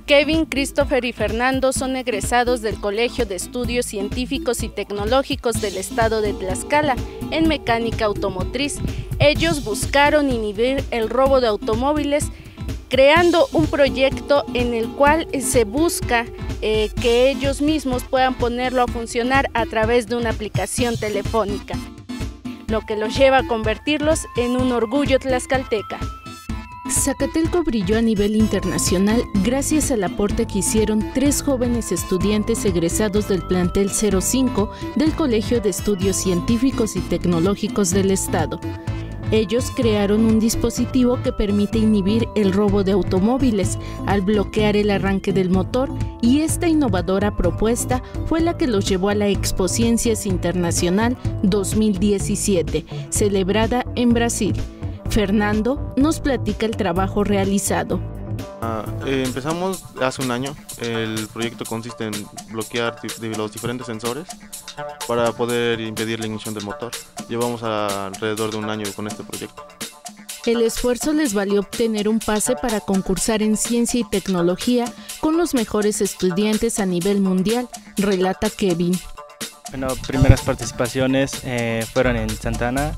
Kevin, Christopher y Fernando son egresados del Colegio de Estudios Científicos y Tecnológicos del Estado de Tlaxcala en mecánica automotriz. Ellos buscaron inhibir el robo de automóviles creando un proyecto en el cual se busca que ellos mismos puedan ponerlo a funcionar a través de una aplicación telefónica, lo que los lleva a convertirlos en un orgullo tlaxcalteca. Zacatelco brilló a nivel internacional gracias al aporte que hicieron 3 jóvenes estudiantes egresados del plantel 05 del Colegio de Estudios Científicos y Tecnológicos del Estado. Ellos crearon un dispositivo que permite inhibir el robo de automóviles al bloquear el arranque del motor, y esta innovadora propuesta fue la que los llevó a la Expociencias Internacional 2017, celebrada en Brasil. Fernando nos platica el trabajo realizado. Empezamos hace un año. El proyecto consiste en bloquear los diferentes sensores para poder impedir la ignición del motor. Llevamos alrededor de un año con este proyecto. El esfuerzo les valió obtener un pase para concursar en ciencia y tecnología con los mejores estudiantes a nivel mundial, relata Kevin. Bueno, primeras participaciones fueron en Santana.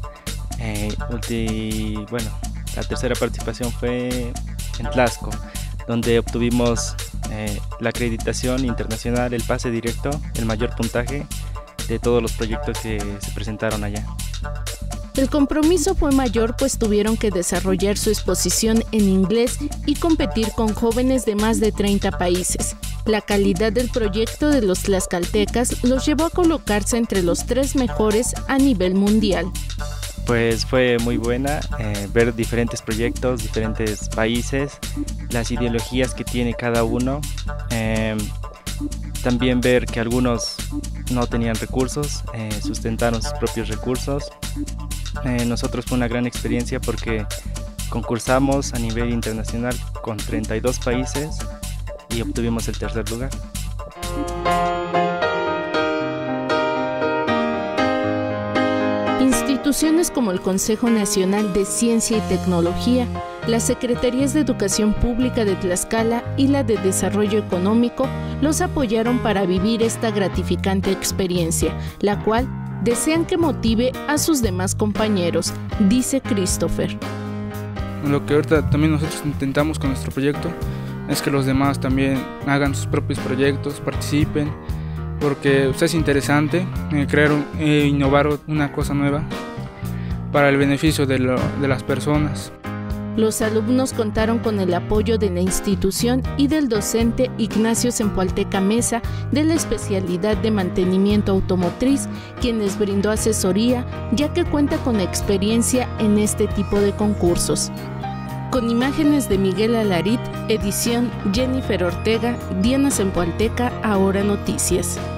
La tercera participación fue en Tlaxco, donde obtuvimos la acreditación internacional, el pase directo, el mayor puntaje de todos los proyectos que se presentaron allá. El compromiso fue mayor, pues tuvieron que desarrollar su exposición en inglés y competir con jóvenes de más de 30 países. La calidad del proyecto de los tlaxcaltecas los llevó a colocarse entre los 3 mejores a nivel mundial. Pues fue muy buena ver diferentes proyectos, diferentes países, las ideologías que tiene cada uno. También ver que algunos no tenían recursos, sustentaron sus propios recursos. Nosotros fue una gran experiencia porque concursamos a nivel internacional con 32 países y obtuvimos el 3er lugar. Instituciones como el Consejo Nacional de Ciencia y Tecnología, las Secretarías de Educación Pública de Tlaxcala y la de Desarrollo Económico los apoyaron para vivir esta gratificante experiencia, la cual desean que motive a sus demás compañeros, dice Christopher. Lo que ahorita también nosotros intentamos con nuestro proyecto es que los demás también hagan sus propios proyectos, participen, porque es interesante crear innovar una cosa nueva para el beneficio de las personas. Los alumnos contaron con el apoyo de la institución y del docente Ignacio Zempoalteca Mesa de la especialidad de mantenimiento automotriz, quien les brindó asesoría, ya que cuenta con experiencia en este tipo de concursos. Con imágenes de Miguel Alarit, edición Jennifer Ortega, Diana Zempoalteca, Ahora Noticias.